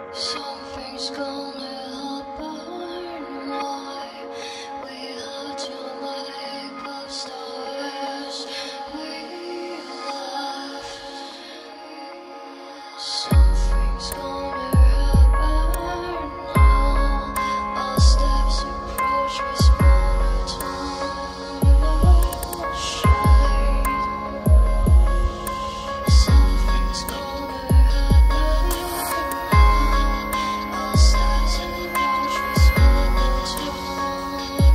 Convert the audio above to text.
Something's gonna happen. Why we had to make up stars we left. Something's gonna happen now. Our steps approach with smaller tunnel shade. Something's gonna happen now. Our steps approach with smaller tunnel.